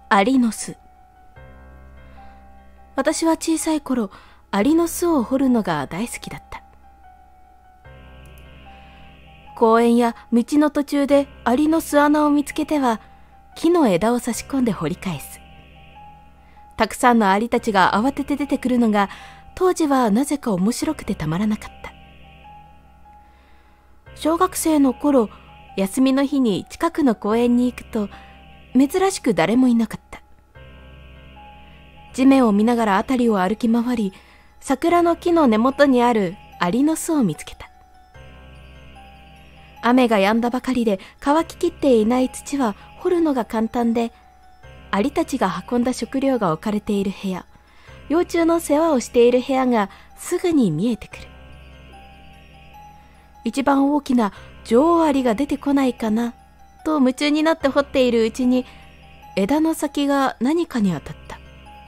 アリの巣。私は小さい頃、アリの巣を掘るのが大好きだった。公園や道の途中でアリの巣穴を見つけては、木の枝を差し込んで掘り返す。たくさんのアリたちが慌てて出てくるのが、当時はなぜか面白くてたまらなかった。小学生の頃、休みの日に近くの公園に行くと、珍しく誰もいなかった。地面を見ながら辺りを歩き回り、桜の木の根元にあるアリの巣を見つけた。雨が止んだばかりで乾ききっていない土は掘るのが簡単で、アリたちが運んだ食料が置かれている部屋、幼虫の世話をしている部屋がすぐに見えてくる。一番大きな女王アリが出てこないかなと夢中になって掘っているうちに、枝の先が何かに当たった。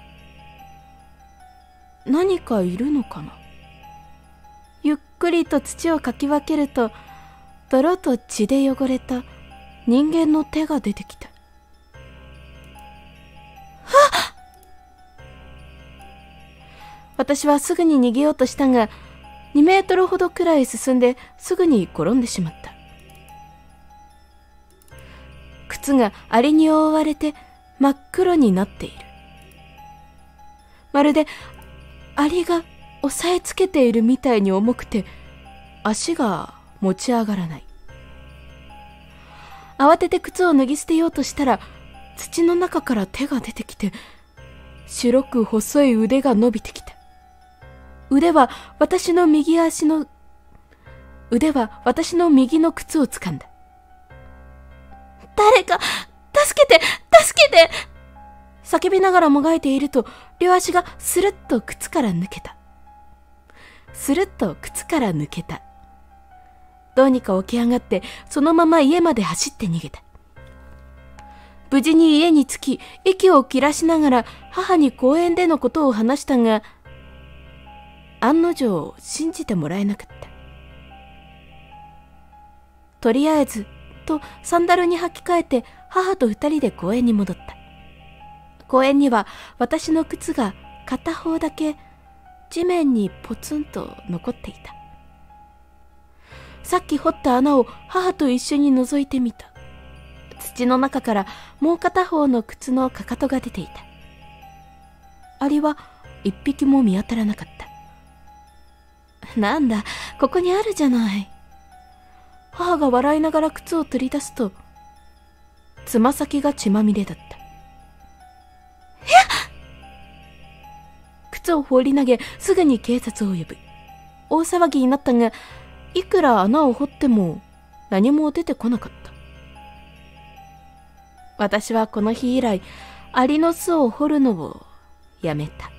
何かいるのかな。ゆっくりと土をかき分けると、泥と血で汚れた人間の手が出てきた。はっ！私はすぐに逃げようとしたが、2メートルほどくらい進んですぐに転んでしまった。靴がアリに覆われて真っ黒になっている。まるでアリが押さえつけているみたいに重くて、足が持ち上がらない。慌てて靴を脱ぎ捨てようとしたら、土の中から手が出てきて、白く細い腕が伸びてきた。腕は私の右の靴を掴んだ。誰か助けて助けて叫びながらもがいていると、両足がスルッと靴から抜けた。どうにか起き上がって、そのまま家まで走って逃げた。無事に家に着き、息を切らしながら母に公園でのことを話したが、案の定信じてもらえなかった。とりあえず、とサンダルに履き替えて母と2人で公園に戻った。公園には私の靴が片方だけ地面にポツンと残っていた。さっき掘った穴を母と一緒に覗いてみた。土の中からもう片方の靴のかかとが出ていた。アリは一匹も見当たらなかった。なんだ、ここにあるじゃない。母が笑いながら靴を取り出すと、つま先が血まみれだった。靴を放り投げ、すぐに警察を呼ぶ。大騒ぎになったが、いくら穴を掘っても何も出てこなかった。私はこの日以来、アリの巣を掘るのをやめた。